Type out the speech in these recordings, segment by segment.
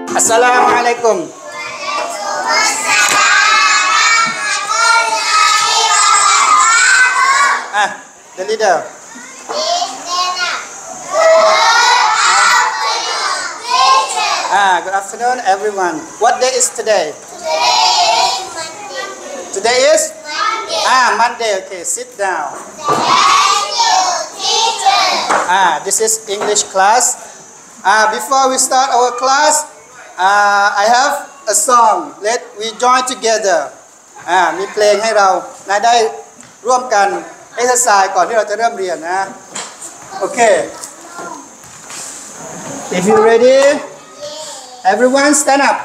Assalamualaikum. The leader. Good afternoon, everyone. What day is today? Today is Monday. Monday. Okay, sit down. Thank you, teacher. This is English class. Before we start our class, I have a song. Let we join together. มีเพลงให้เราได้ร่วมกันเอ็กซ์ไซส์ก่อนที่เราจะเริ่มเรียนนะ โอเค If you ready, everyone stand up.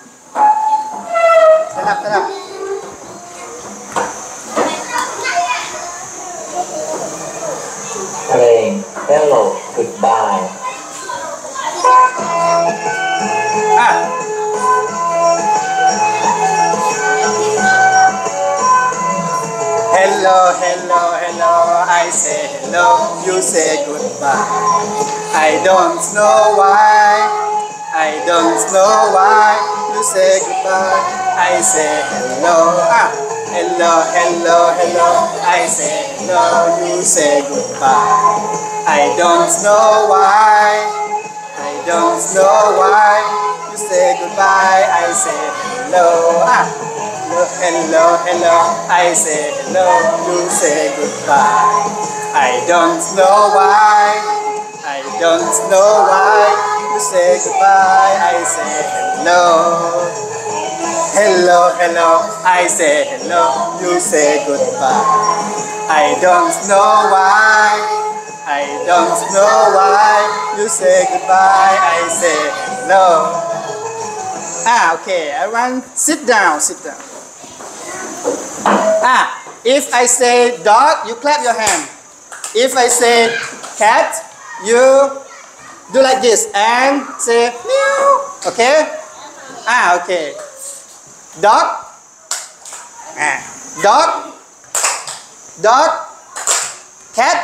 Stand up, stand up. เพลง Hello Goodbye Hello, hello, hello, I say hello, you say goodbye. I don't know why, I don't know why, you say goodbye. I say hello, hello, hello, hello, I say hello, you say goodbye. I don't know why, I don't know why, you say goodbye. I say hello, hello, hello, I say hello, you say goodbye. I don't know why, I don't know why, you say goodbye. I say hello, hello, hello, I say hello, you say goodbye. I don't know why, I don't know why, you say goodbye. I say hello. Okay, everyone sit down, sit down. If I say dog, you clap your hand. If I say cat, you do like this and say meow. Okay? Okay. Dog. Dog. Dog. Cat.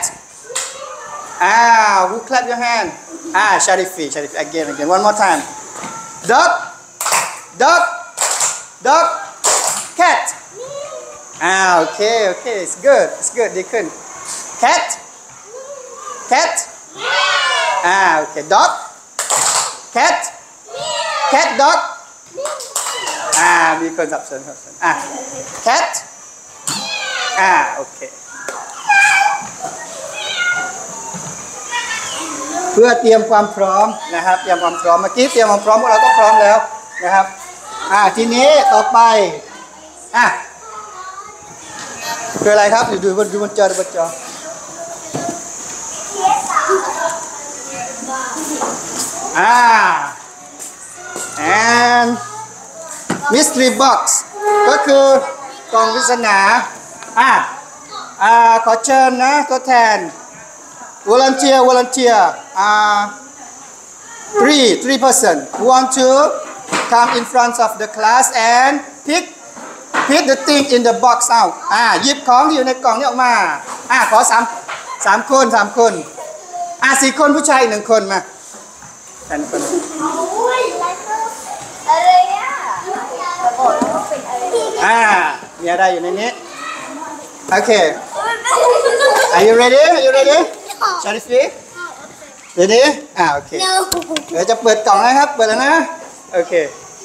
Who clap your hand? Sharifi. Sharifi. Again. One more time. Dog. Dog. Dog. Cat. Okay, it's good, they couldn't. Cat? Cat? Okay, dog? Cat? Cat, dog? มีคนสับสนCat? Okay. เพื่อเตรียมความพร้อมนะครับเตรียมความพร้อมเมื่อกี้เตรียมความพร้อมพวกเราก็พร้อมแล้วนะครับทีนี้ต่อไปคืออะไรครับดูบนจอand mystery box ก็คือกล่องปริศนาขอเชิญนะตัวแทน volunteer three person who want to come in front of the class and pick the thing in the box out หยิบของที่อยู่ในกล่องนี้ออกมาขอสามคน4 คนผู้ชาย1 คนมา1 คนมีอะไรอยู่ในนี้โอเค Are you ready Sharifi ready โอเคเดี๋ยวจะเปิดกล่องนะครับเปิดแล้วนะโอเค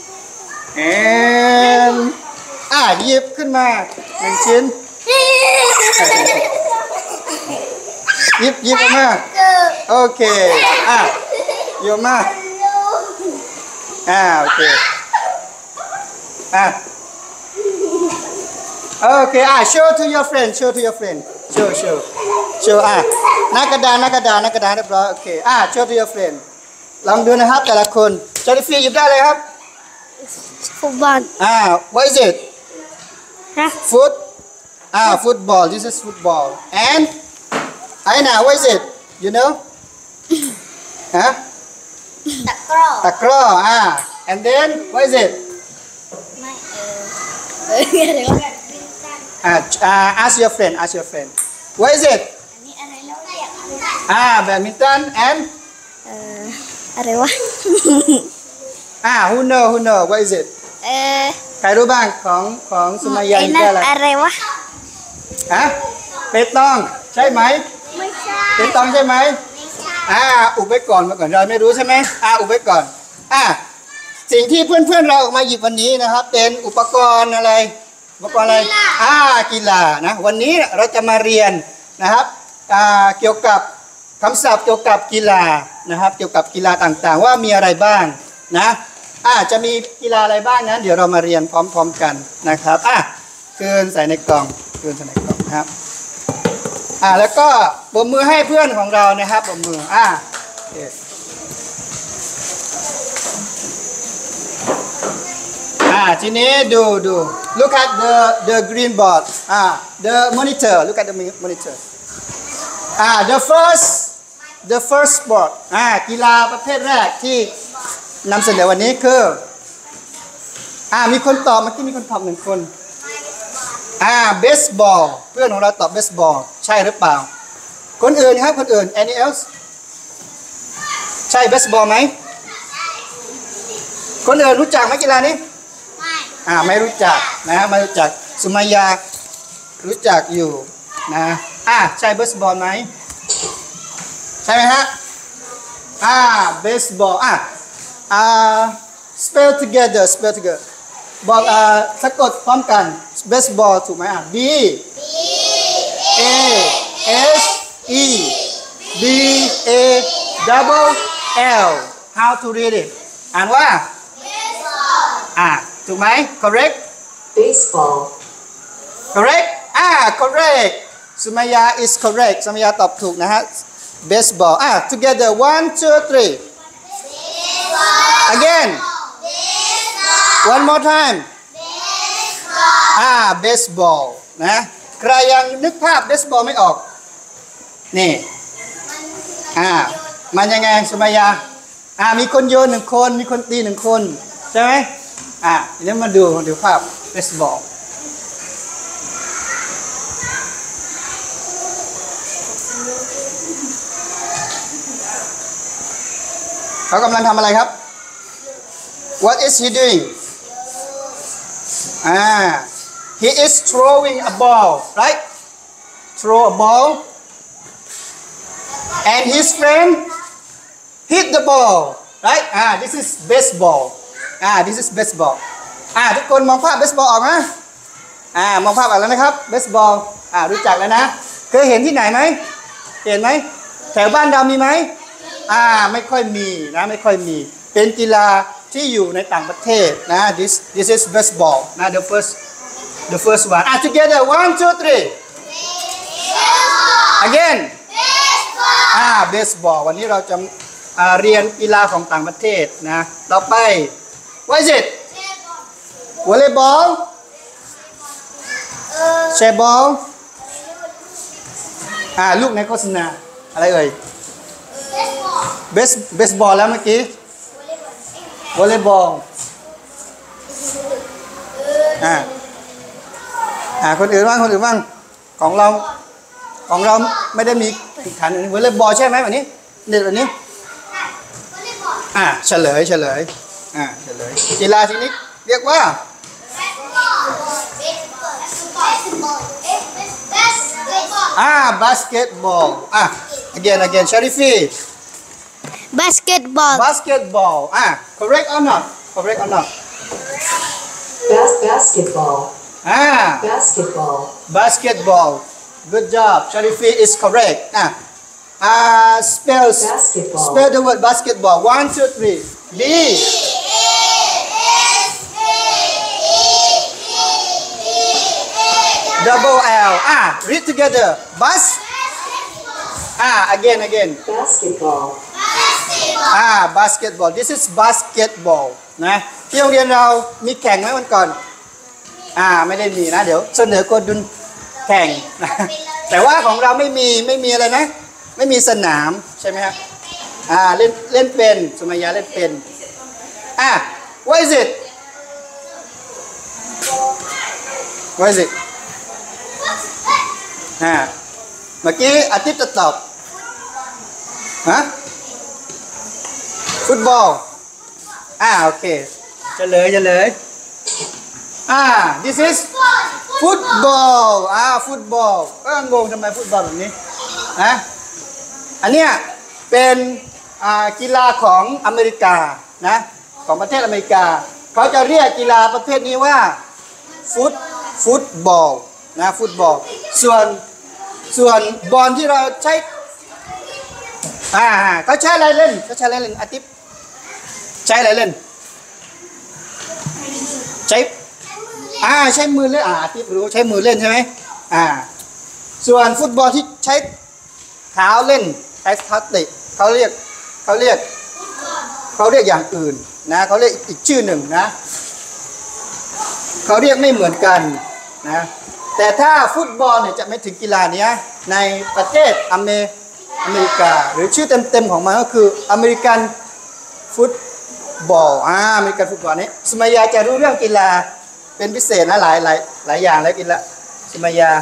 and หยิบขึ้นมา1 ชิ้นหยิบออกมาโอเคหยิบมาโอเคโอเคshow to your friend show หน้ากระดานเรียบร้อยโอเคshow to your friend ลองดูนะครับแต่ละคนจอร์ฟี่หยิบได้เลยครับฟุตบอลwhat is it football this is football and Aina what is it you know ตะกร้อand then what is it ask your friend what is it แบดมินตัน and อะไรวะ who know what is it ใครรู้บ้างของสุมายาไอ้นี่นั่ก็นอะไรอะไรวะฮะเปตองใช่ไหมไม่ใช่เปตองใช่ไหมไม่ใช่อุบไว้ก่อนมาก่อนเราไม่รู้ใช่ไหมอุบไว้ก่อนสิ่งที่เพื่อนๆเราออกมาหยิบวันนี้นะครับ เป็นอุปกรณ์อะไรอุปกรณ์อะไรกีฬานะวันนี้เราจะมาเรียนนะครับเกี่ยวกับคำศัพท์เกี่ยวกับกีฬานะครับเกี่ยวกับกีฬาต่างๆว่ามีอะไรบ้างนะจะมีกีฬาอะไรบ้างนะเดี๋ยวเรามาเรียนพร้อมๆกันนะครับคืนใส่ในกล่องนะครับแล้วก็ปรบมือให้เพื่อนของเรานะครับปรบมือทีนี้ดู look at the green board the monitor look at the monitor the first sport กีฬาประเภทแรกที่นำเสนอวันนี้คือมีคนตอบเมื่อกี้มีคนตอบ1 คนเบสบอลเพื่อนของเราตอบเบสบอลใช่หรือเปล่าคนอื่นครับคนอื่น any else ใช่เบสบอลไหมคนอื่นรู้จักไหมกีฬานี้ไม่รู้จักนะไม่รู้จักสุมายารู้จักอยู่นะใช่เบสบอลไหมใช่ไหมฮะเบสบอลspell together บอกสะกดพร้อมกันเบสบอลถูกไหมB A S E B A double L how to read it อ่านว่าถูกไหม correct baseball correct correct สุมายา is correct สุมายาตอบถูกนะฮะ baseball together 1 2 3 again one more time baseball นะใครยังนึกภาพ baseball ไม่ออกนี่มันยังไงสุมายามีคนโยน1 คนมีคนตี1 คนใช่ไหมเดี๋ยวมาดูภาพ baseball เขากำลังทำอะไรครับ What is he doing he is throwing a ball right throw a ball and his friend hit the ball right this is baseball this is baseball ทุกคนมองภาพ baseball ออกไหมมองภาพออกแล้วนะครับ baseball รู้จักแล้วนะเคยเห็นที่ไหนไหมเห็นไหมแถวบ้านเรามีไหมไม่ค่อยมีนะไม่ค่อยมีเป็นกีฬาที่อยู่ในต่างประเทศนะ this is baseball นะ the first one together 1 2 3 again baseball วันนี้เราจะเรียนกีฬาของต่างประเทศนะต่อไป what is it volleyball chair-ball ลูกในโฆษณาอะไรเอ่ยเบสบอลแล้วเมื่อกี้วอลเลย์บอลคนอื่นบ้างของเราไม่ได้มีแข่งขันวอลเลย์บอลใช่ไหมวันนี้เด็ดวันนี้เฉลยกีฬาชนิดเรียกว่าบาสเกตบอลagain Sharifi basketball correct or not basketball good job Sharifi is correct spell the word basketball 1 2 3 B double L read together again basketball this is basketball นะที่โรงเรียนเรามีแข่งไหมวันก่อนไม่ได้มีนะเดี๋ยวเสนอกฎดุลแข่งนะแต่ว่าของเราไม่มีอะไรนะไม่มีสนามใช่ไหมครับเล่นเป็นสุมายาเล่นเป็น what is it เมื่อกี้อาทิตย์จะตอบฟุตบอลโอเคเฉลยthis is ฟุตบอลฟุตบอลก็งงทำไมฟุตบอลแบบนี้นะอันเนี้ยเป็นกีฬาของอเมริกานะของประเทศอเมริกาเขาจะเรียกกีฬาประเภทนี้ว่าฟุตบอลนะฟุตบอลส่วนบอลที่เราใช้เขาใช้อะไรเล่นอาทิตย์ใช้อะไรเล่นใช้มือเล่นอาทิตย์รู้ใช้มือเล่นใช่ไหมส่วนฟุตบอลที่ใช้เท้าเล่นใช้เท้าเตะเขาเรียกอย่างอื่นนะเขาเรียกอีกชื่อหนึ่งนะเขาเรียกไม่เหมือนกันนะแต่ถ้าฟุตบอลเนี่ยจะไม่ถึงกีฬานี้ในประเทศอเมริกาหรือชื่อเต็มๆของมันก็คืออเมริกันฟุตบอลอเมริกันฟุตบอลนี้สมัยยาจะรู้เรื่องกีฬาเป็นพิเศษนะหลายอย่างแล้วกีฬาสมัยยา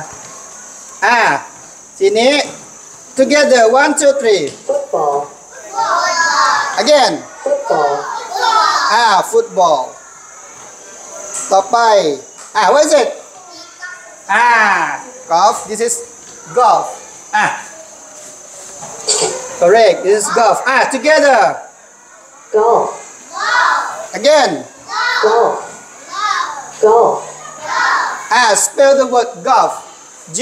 ทีนี้ together 1 2 3 football again football football ต่อไปwhat is it golf this is golf correct this is golf together golf again golf golf spell the word golf G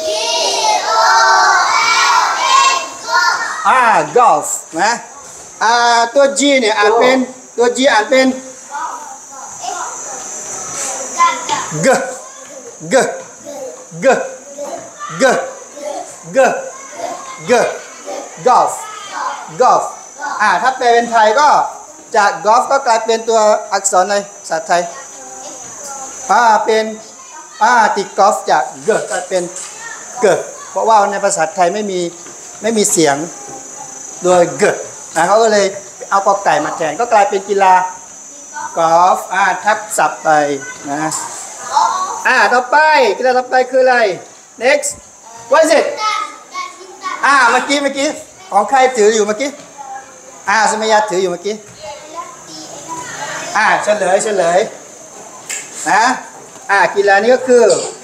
golf นะตัว G เนี่ยอ่านเป็นตัว G อ่านเป็นG golf ถ้าแปลเป็นไทยก็จาก golf ก็กลายเป็นตัวอักษรในภาษาไทยเป็นติด golf จากกลายเป็นเพราะว่าในภาษาไทยไม่มีเสียงโดยเขาก็เลยเอากอไก่มาแทนก็กลายเป็นกีฬากอล์ฟทับศัพท์ไปนะต่อไปกีฬาต่อไปคืออะไร next what is it เมื่อกี้ของใครถืออยู่เมื่อกี้สมัยยาถืออยู่เมื่อกี้เฉลยนะกีฬานี้ก็คือ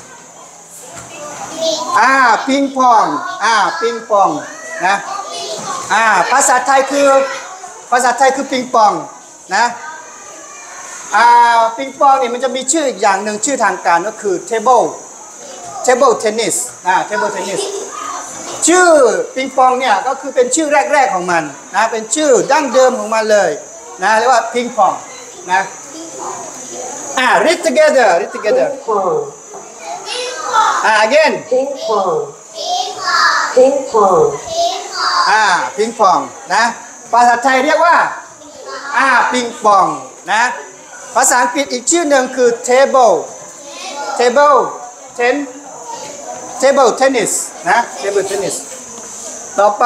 ปิงปองนะภาษาไทยคือปิงปองนะปิงปองเนี่ยมันจะมีชื่ออีกอย่างหนึ่งชื่อทางการก็คือ table tennis table tennis ชื่อปิงปองเนี่ยก็คือเป็นชื่อแรกๆของมันนะเป็นชื่อดั้งเดิมของมันเลยนะเรียกว่าปิงปองนะread together ping pong again ping pong ping pong ปิงปองนะภาษาไทยเรียกว่าปิงปองนะภาษาอังกฤษอีกชื่อหนึ่งคือ table tennis นะ table tennis ต่อไป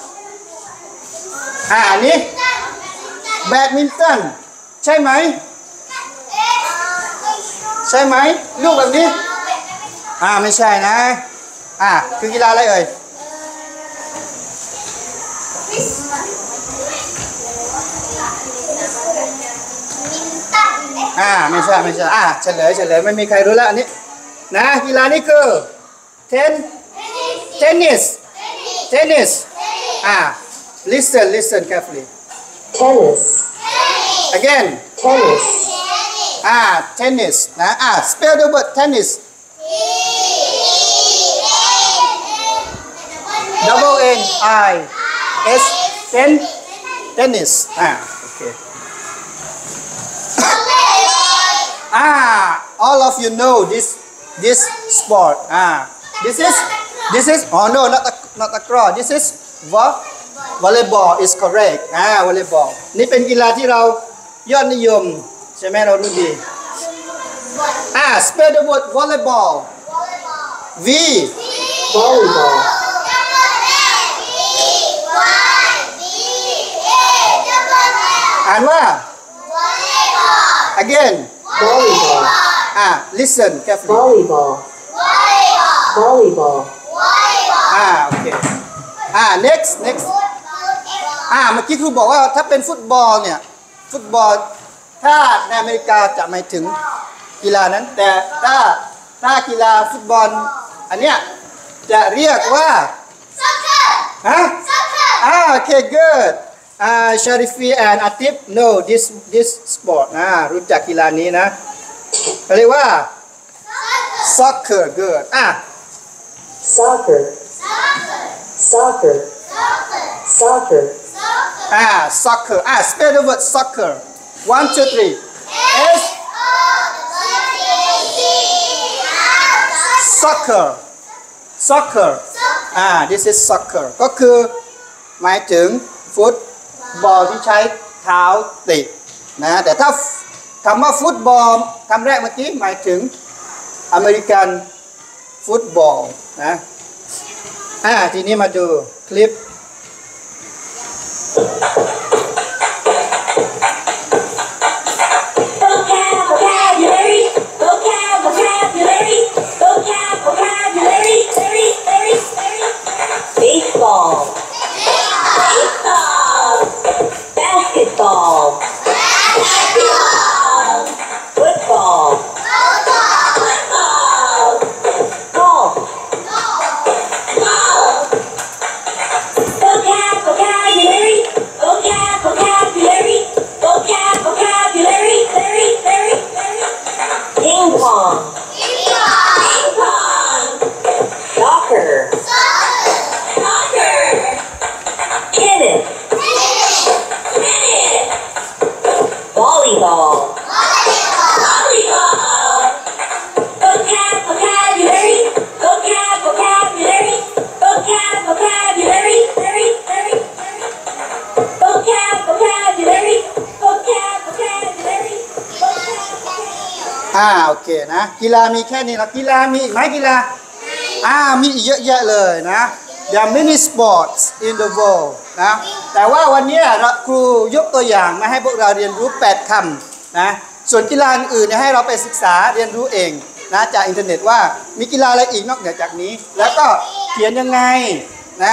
อันนี้แบดมินตันใช่ไหมลูกแบบนี้ไม่ใช่นะคือกีฬาอะไรเอ่ยไม่ใช่เฉลยไม่มีใครรู้แล้วอันนี้นะกีฬานี้คือtennis listen carefully tennis again tennis tennis นะ spell the word tennis double N I S tennisโอเคall of you know this sport this is no not takraw this is volleyball is correct volleyball นี่เป็นกีฬาที่เรายอดนิยมใช่ไหมเรารู้ดี spell the word volleyball V volleyball อ่านว่า again volleyball listen carefully volleyball volleyball โอเคnext เมื่อกี้ครูบอกว่าถ้าเป็นฟุตบอลเนี่ยฟุตบอลถ้าในอเมริกาจะไม่ถึงกีฬานั้นแต่ถ้ากีฬาฟุตบอลอันเนี้ยจะเรียกว่าฮะโอเค good Sharifi and Atif know this sport รู้จักกีฬานี้นะเขาเรียกว่า soccer good Soccer. Soccer. Soccer. soccer spell the word soccer 1 2 3 S soccer this is soccer ก็คือหมายถึงฟุตบอลที่ใช้เท้าเตะนะแต่ถ้าคำว่าฟุตบอลคำแรกเมื่อกี้หมายถึงอเมริกันฟุตบอลนะทีนี้มาดูคลิป Baseball, basketball, football, golf, vocabulary, ping pong, soccer, tennis, volleyball, vocabulary, โอเคนะกีฬามีแค่นี้นะกีฬามีอีกไหมกีฬามีอีกเยอะแยะเลยนะ There are many sports in the world นะแต่ว่าวันนี้ครูยกตัวอย่างมาให้พวกเราเรียนรู้8คำนะส่วนกีฬาอื่นๆให้เราไปศึกษาเรียนรู้เองนะจากอินเทอร์เน็ตว่ามีกีฬาอะไรอีกนอกเหนือจากนี้แล้วก็เขียนยังไงนะ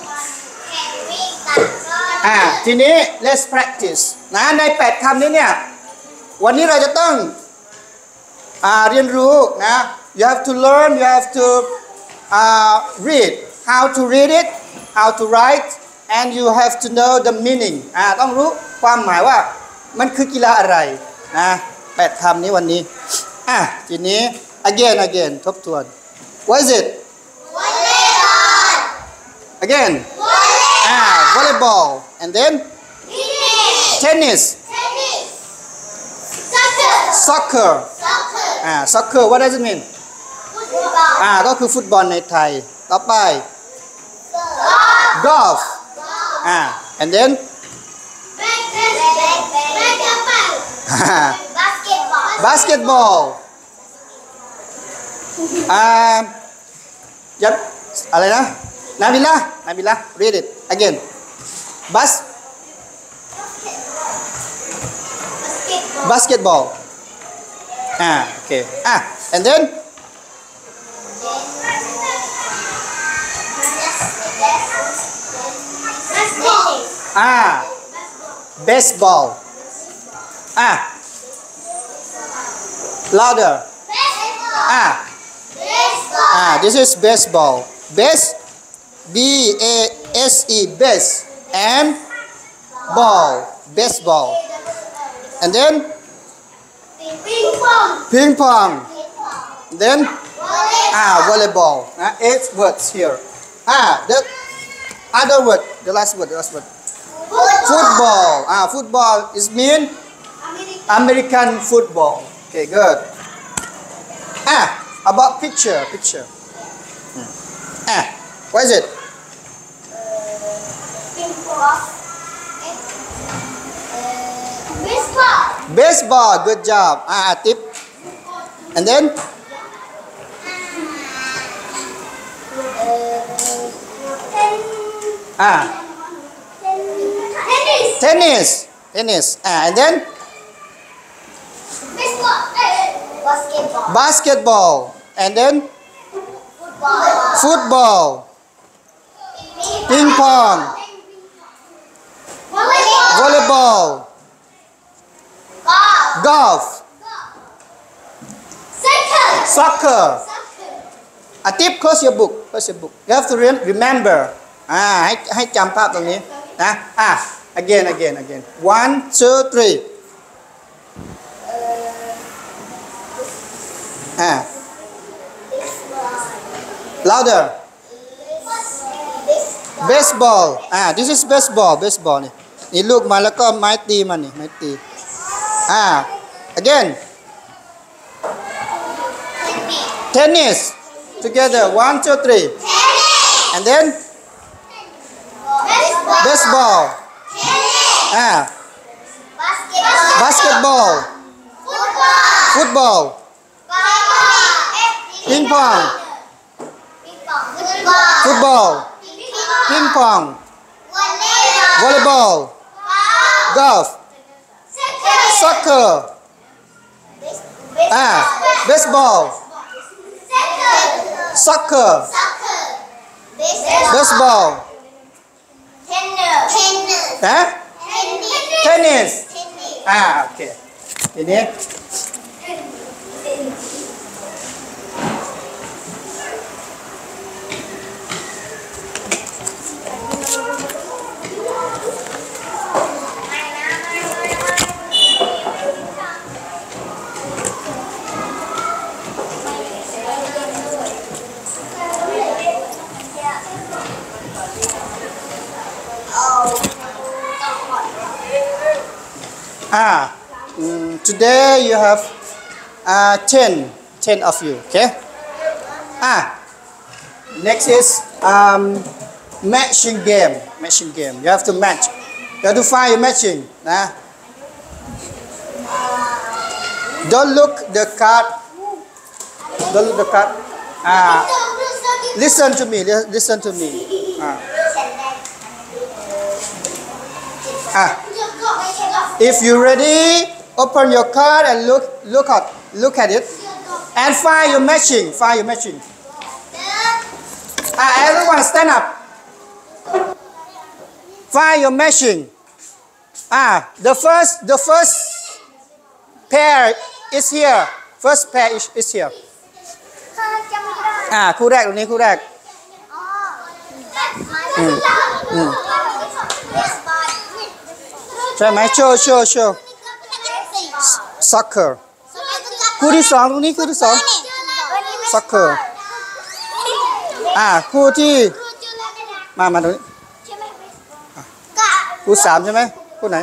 ทีนี้ let's practice นะใน8คำนี้เนี่ยวันนี้เราจะต้องเรียนรู้นะ you have to learn you have to read how to read it how to write and you have to know the meaning ต้องรู้ความหมายว่ามันคือกีฬาอะไรนะ8คำนี้วันนี้ทีนี้ again ทบทวน what is it again volleyball and then tennis soccer soccer what does it mean ก็คือฟุตบอลในไทยต่อไป golf and then basketball ยัดอะไรนะนาบิลล่า read it again basketball okay and then baseball louder this is baseball base B-A-S-E base and ball baseball and then ping pong then volleyball 8 words here the other word the last word football football is mean American football okay good about picture what is it baseball good job tip and then tennis and then basketball and then football ping pong volleyball golf soccer a tip close your book you have to remember ให้จำภาพตรงนี้นะ again 1 2 3 louder baseball this is baseball นี่ลูกมาแล้วก็ไม้ตีมันนี่ไม้ตี again tennis together 1 2 3 and then baseball basketball football ping pong football ping pong volleyball golf soccer baseball soccer baseball tennis โอเคทีนี้today you have 10 of you, okay? Next is matching game. You have to match. You have to find your matching. Don't look the card. Listen to me. If you're ready, open your card and look at it and find your matching. Everyone stand up. Find your matching. The first pair is here. First pair is here. คู่แรกตรงนี้คู่แรก ใช่ไหมโชว์ soccer คู่ที่สองตรงนี้คู่ที่สอง soccer คู่ที่มาตรงนี้คู่สามใช่ไหมคู่ไหน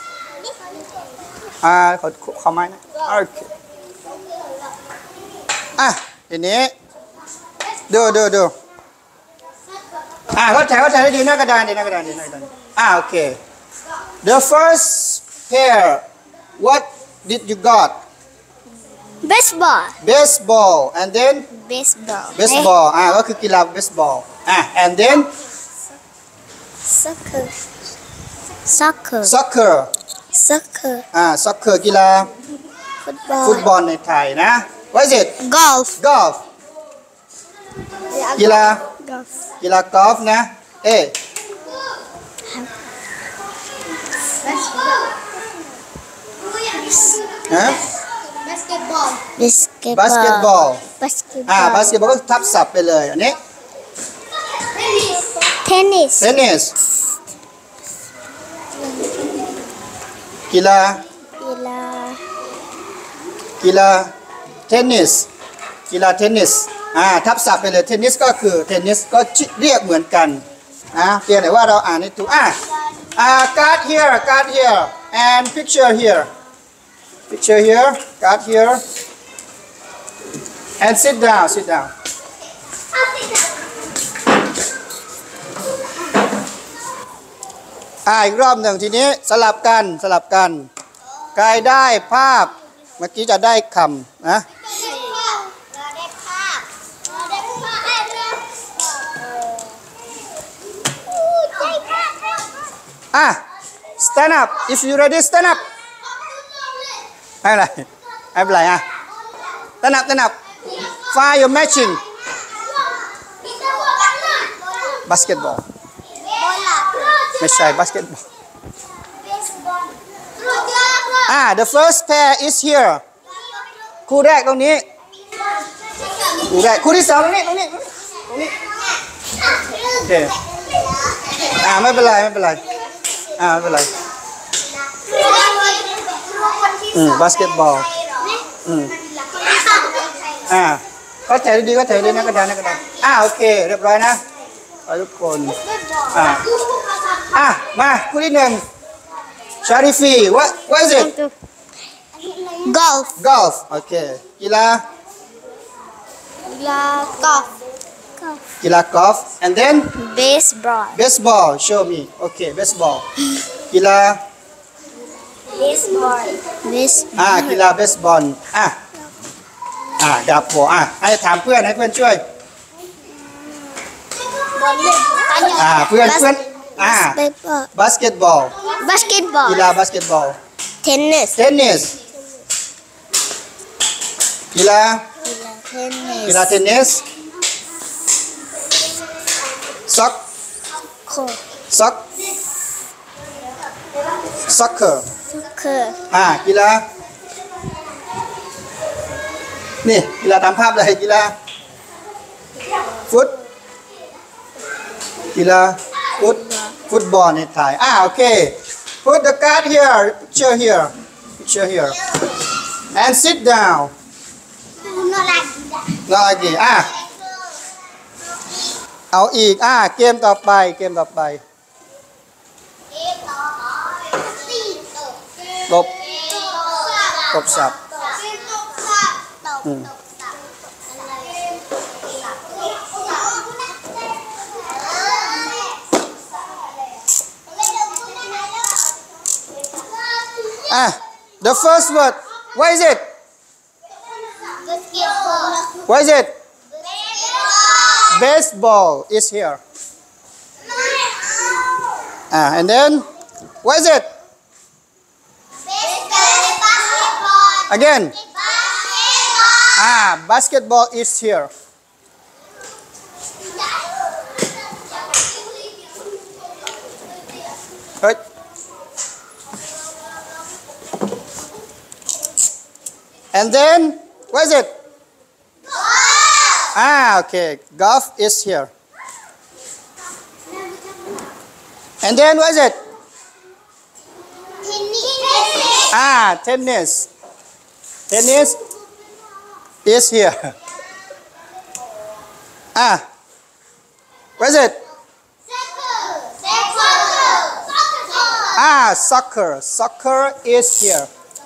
ขอไม้นะโอเคทีนี้ดูเข้าใจได้ดีหน้ากระดานโอเค the first pair what did you got baseball and then baseball ก็คือกีฬา baseball and then soccer soccer กีฬาฟุตบอลในไทยนะ what is it golf กีฬากอล์ฟนะbasketball ก็ทับศัพท์ไปเลยอันนี้ tennis กีฬาเทนนิสทับศัพท์ไปเลยเทนนิสก็คือเทนนิสก็เรียกเหมือนกันเพียงแต่ว่าเราอ่านให้ถูกcard here and picture here card here and sit down อีกรอบหนึ่งทีนี้สลับกันใครได้ภาพเมื่อกี้จะได้คำนะstand up if you ready stand up ไม่เป็นไรstand up find your matching basketball ไม่ใช่ basketball the first pair is here คู่แรกตรงนี้คู่แรกคู่ที่สองตรงนี้โอเคไม่เป็นไรไม่เป็นไรบาสเกตบอลก็แถวดีก็แถวดีนะกระดานโอเคเรียบร้อยนะทุกคนมาคู่ที่หนึ่งชาริฟี what is it golf โอเคกีฬากอล์ฟ and then baseball show me okay baseball กีฬากีฬาเบสบอลดับบอลให้ถามเพื่อนช่วยเพื่อนบาสเกตบอลกีฬาบาสเกตบอลเทนนิสกีฬาเทนนิสซ็อกเกอร์กีฬานี่กีฬาตามภาพเลยกีฬาฟุตบอลในไทยโอเค put the card here picture here and sit down เอาอีกเกมต่อไปตบสับthe first word what is it baseball is here and then what is it again basketball is here right and then what is it okay golf is here and then what is it tennis is here what is it soccer is here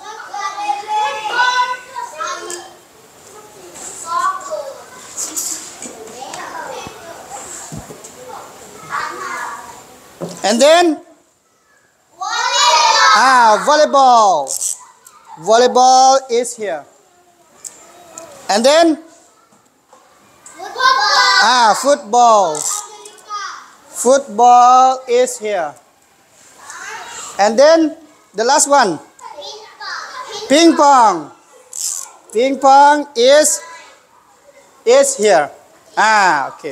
and then volleyball is here and then football is here and then the last one ping pong is here okay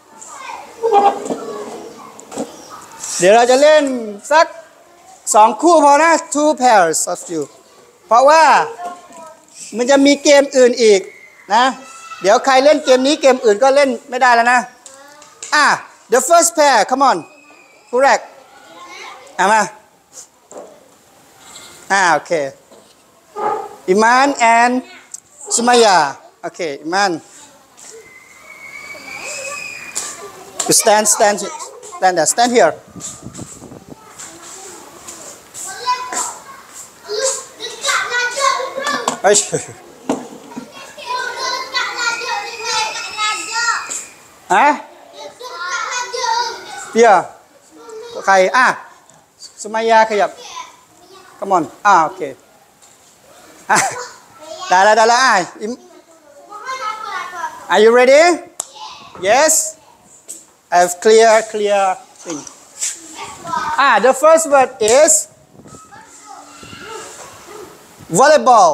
เดี๋ยวเราจะเล่นสัก2คู่พอนะ two pairs of you เพราะว่ามันจะมีเกมอื่นอีกนะเดี๋ยวใครเล่นเกมนี้เกมอื่นก็เล่นไม่ได้แล้วนะthe first pair come on คู่แรกมาโอเคอิมาน and สุมายาโอเคอิมาน stand hereใครสุมายาขยับ come onโอเคได้แล้วare you ready yes I have clear thing the first word is volleyball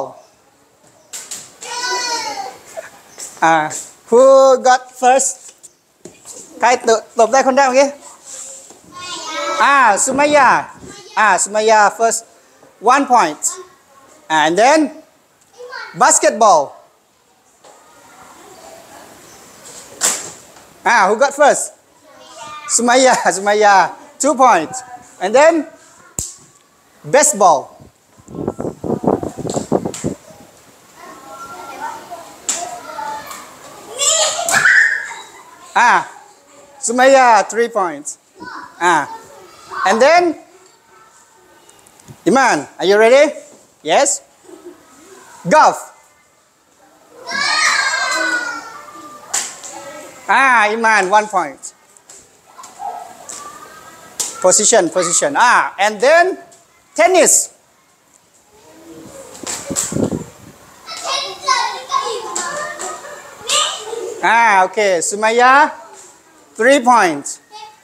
who got first ใครตบได้คนแรกเมื่อกี้สุมายาfirst 1 point And then basketball. Who got first? Sumaya, 2 points. And then baseball. Sumaya, 3 points. And then Iman, are you ready? Yes? Golf. Iman, 1 point. Position. And then tennis. Okay, Sumaya, 3 points.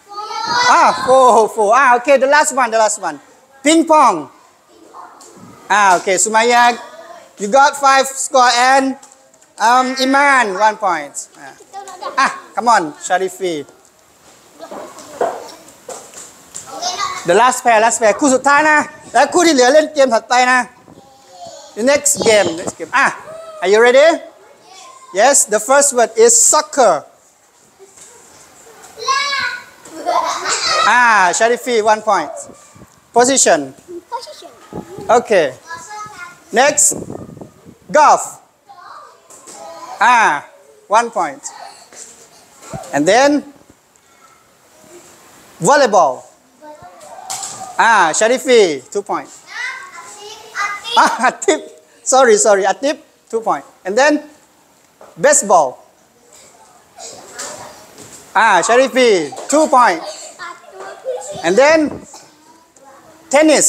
4. Okay, the last one. Ping pong. Okay, Sumaya, you got 5 score and Iman, 1 point. Come on, Sharifi. The last pair คู่สุดท้ายนะและคู่ที่เหลือเล่นเกมถัดไปนะ The next game Are you ready? Yes, the first word is soccer. Sharifi, 1 point. Position. Okay. Next, golf. 1 point. And then volleyball. Sharifi, 2 points. Atip. Sorry, Atip, 2 points. And then baseball. Sharifi, 2 points. And then tennis.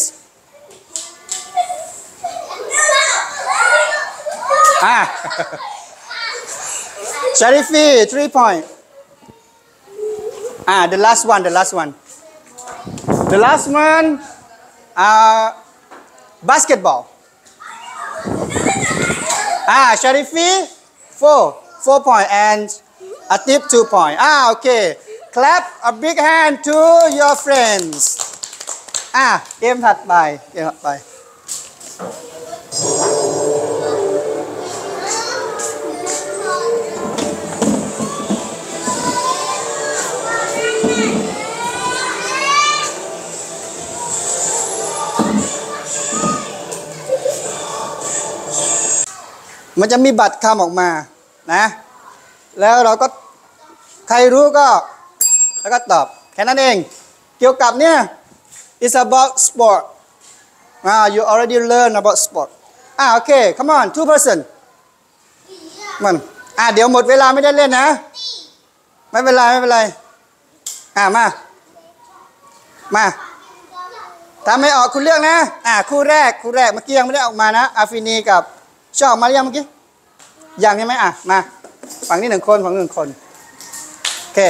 Sharifi, 3 points. The last one. The last one, basketball. Sharifi, 4 points and Atip 2 points. Okay. Clap a big hand to your friends. เกมถัดไป มันจะมีบัตรคำออกมานะแล้วเราก็ใครรู้ก็แล้วก็ตอบแค่นั้นเองเกี่ยวกับเนี่ย it's about sport you already learn about sport okay come on 2 person มันเดี๋ยวหมดเวลาไม่ได้เล่นนะไม่เป็นไรมาถ้าไม่ออกคุณเลือกนะคู่แรกเมื่อกี้ยังไม่ได้ออกมานะอาฟินีกับชอบมาหรือยังเมื่อกี้ยังใช่ไหมมาฝั่งนี้1 คนฝั่ง1 คนโอเค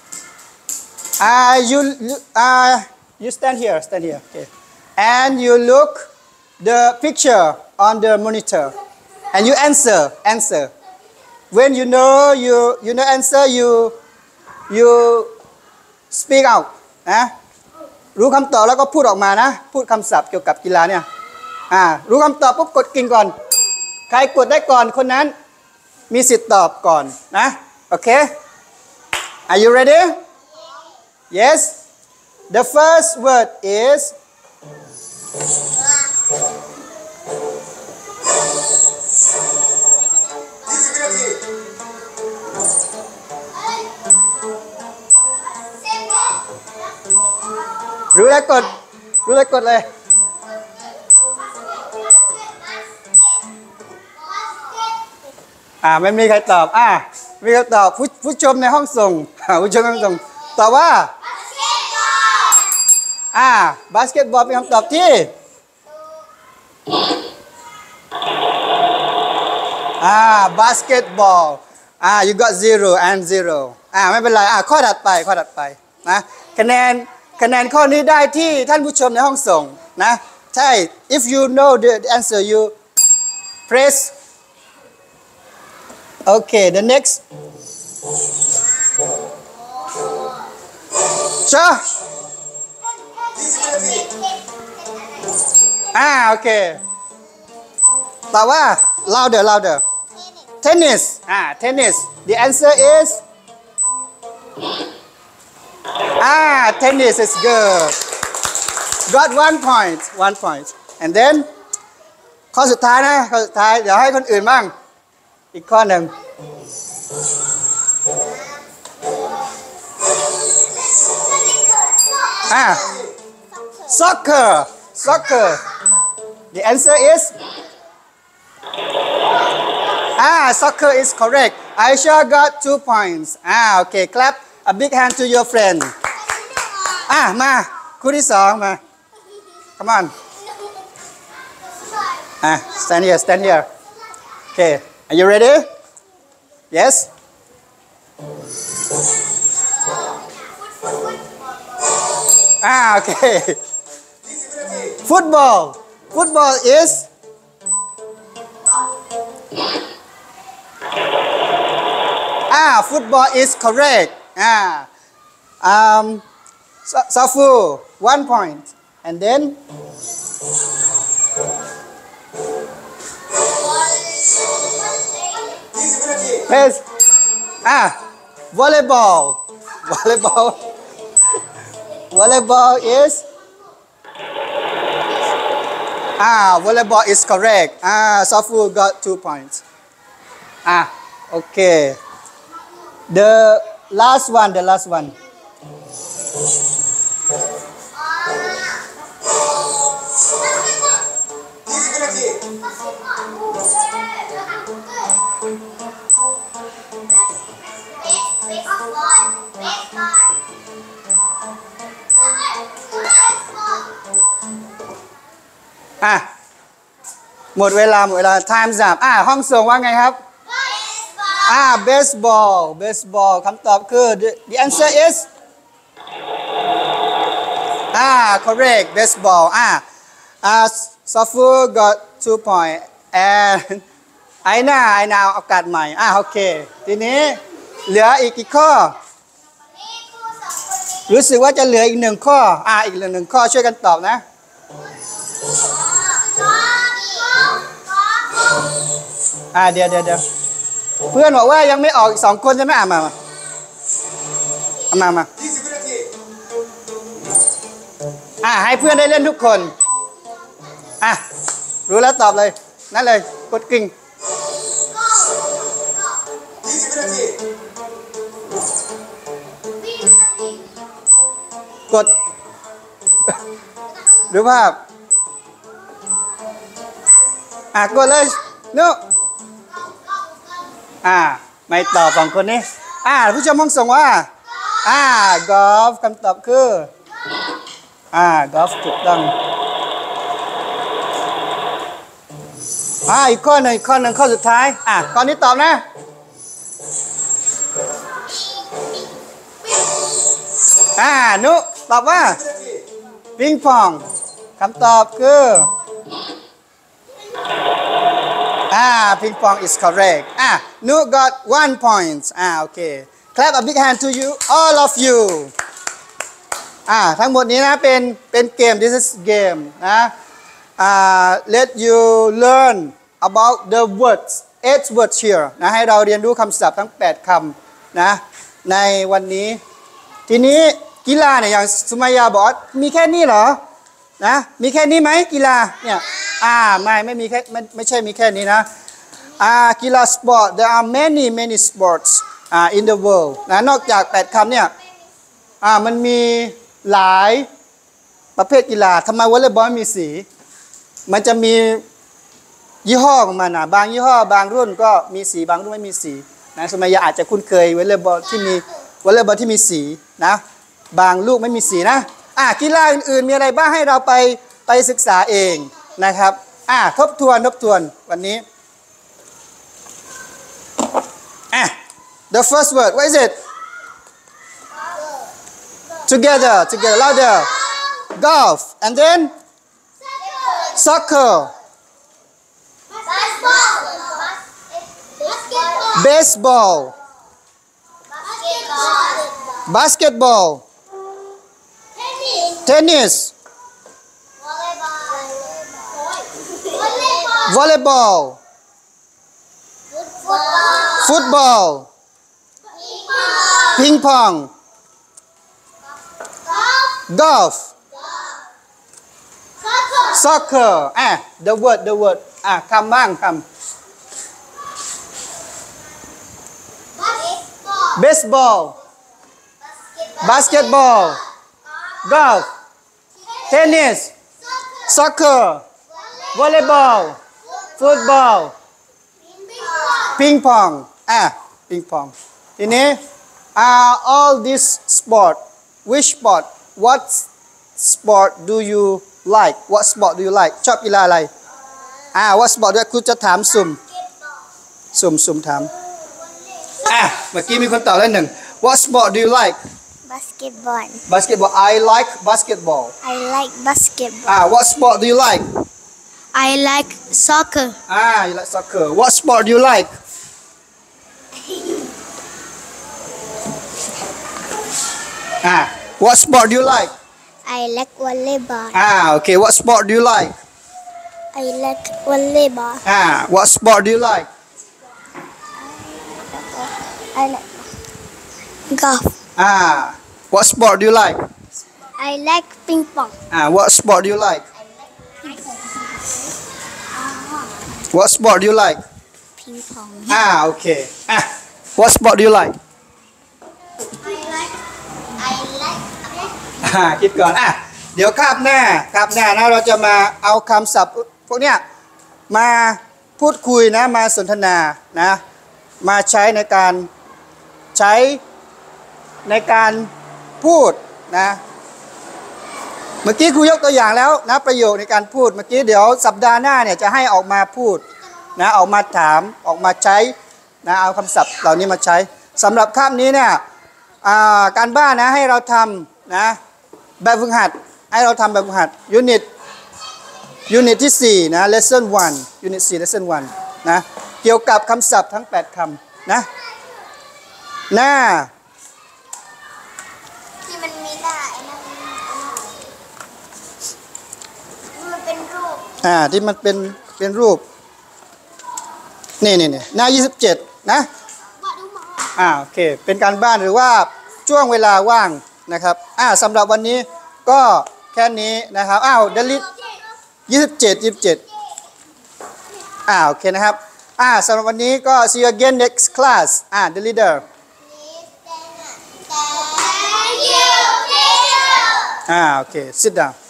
you stand here okay and you look the picture on the monitor and you answer when you know answer you speak out นะรู้คำตอบแล้วก็พูดออกมานะพูดคำศัพท์เกี่ยวกับกีฬาเนี่ยรู้คำตอบปุ๊บกดกิ่งก่อนใครกดได้ก่อนคนนั้นมีสิทธิ์ตอบก่อนนะโอเค Are you ready? Yes. The first word isรู้แล้วกดเลยไม่มีใครตอบมีใครตอบผู้ชมในห้องส่งผู้ชมในห้องส่งตอบว่าบาสเกตบอลเป็นคำตอบที่บาสเกตบอลyou got 0 and 0ไม่เป็นไรข้อถัดไปนะคะแนนข้อนี้ได้ที่ท่านผู้ชมในห้องส่งนะใช่ if you know the answer you press okay the next sure okay ตอบว่า louder tennis tennis the answer is tennis is good got 1 point and then ข้อสุดท้ายนะข้อสุดท้ายเดี๋ยวให้คนอื่นบ้างอีกข้อหนึ่งsoccer the answer is soccer is correct Aisha got 2 points okay clap a big hand to your friend มาคู่ที่สองมา come on stand here okay are you ready yes okay football is football is correct Safu 1 point and then yes volleyball is volleyball is correct Safu got 2 points okay the last oneหมดเวลาtime's up ห้องส่งว่าไงครับbaseball คำตอบคือ the answer is correct baseball Safu got 2 point and ไอ้หน้าโอกาสใหม่โอเคทีนี้เหลืออีกกี่ข้อรู้สึกว่าจะเหลืออีก1 ข้ออีก1 ข้อช่วยกันตอบนะเดี๋ยวเพื่อนบอกว่ายังไม่ออกอีก2 คนใช่ไหมมาให้เพื่อนได้เล่นทุกคนรู้แล้วตอบเลยนั่นเลยกดกิ่งกดดูภาพกดเลยนุไม่ตอบ2 คนนี้ผู้ชมห้องส่งว่ากอล์ฟคำตอบคือกอล์ฟถูกต้องอีกข้อหนึ่งข้อสุดท้ายข้อนี้ตอบนะนุตอบว่าปิงปองคำตอบคือปิงปอง is correct Nu got 1 point okay clap a big hand to you all of you ทั้งหมดนี้นะเป็นเกม this is game นะ let you learn about the words 8 words here นะให้เราเรียนรู้คำศัพท์ทั้ง8 คำนะในวันนี้ทีนี้กีฬาเนี่ยอย่างสุมายาบอกมีแค่นี้เหรอนะมีแค่นี้ไหมกีฬาเนี่ยไม่มีแค่ไม่ใช่มีแค่นี้นะกีฬาสปอร์ต there are many sports in the world นะนอกจาก8 คำเนี่ยมันมีหลายประเภทกีฬาทำไมวอลเลย์บอลมีสีมันจะมียี่ห้อของมันบางยี่ห้อบางรุ่นก็มีสีบางรุ่นไม่มีสีนะสุมายาอาจจะคุ้นเคยวอลเลย์บอลที่มีสีนะบางลูกไม่มีสีนะกีฬาอื่นๆมีอะไรบ้างให้เราไปศึกษาเองนะครับทบทวนวันนี้the first word what is it together louder golf and then soccer baseball basketball tennis volleyball football ping pong golf soccer the wordคำบ้างคำ baseball basketball golf tennis soccer volleyball football ping pong ปิงปองทีนี้ all this sport which sport what sport do you like what sport do you like ชอบกีฬาอะไรwhat sport ด้วยคุณจะถามสุ่มถามเมื่อกี้มีคนตอบแล้วหนึ่ง what sport do you like Basketball. I like basketball I like basketball. what sport do you like I like soccer. you like soccer what sport do you like what sport do you like I like volleyball. Okay what sport do you like I like volleyball. what sport do you like I like golf. what sport do you like I like ping pong. what sport do you like what sport do you like Ping pong. Okay what sport do you like I like. คิดก่อนเดี๋ยวคาบหน้านะเราจะมาเอาคำศัพท์พวกเนี้ยมาพูดคุยนะมาสนทนานะมาใช้ในการพูดนะเมื่อกี้ครูยกตัวอย่างแล้วนะประโยคในการพูดเมื่อกี้เดี๋ยวสัปดาห์หน้าเนี่ยจะให้ออกมาพูดนะออกมาถามออกมาใช้นะเอาคำศัพท์เหล่านี้มาใช้สำหรับคาบนี้เนี่ยการบ้านนะให้เราทำนะแบบฝึกหัดให้เราทำแบบฝึกหัดยูนิตที่4นะ lesson 1 unit 4 lesson 1นะเกี่ยวกับคำศัพท์ทั้ง8คำนะหน้าที่มันมีหน้าไอ้นั่นมันเป็นรูปที่มันเป็นรูปนี่หน้า27นะว่าดูหมาโอเคเป็นการบ้านหรือว่าช่วงเวลาว่างนะครับสำหรับวันนี้ก็แค่นี้นะครับเดลิท27โอเคนะครับสำหรับวันนี้ก็ see you again next class the leader Thank you, teacher. okay sit down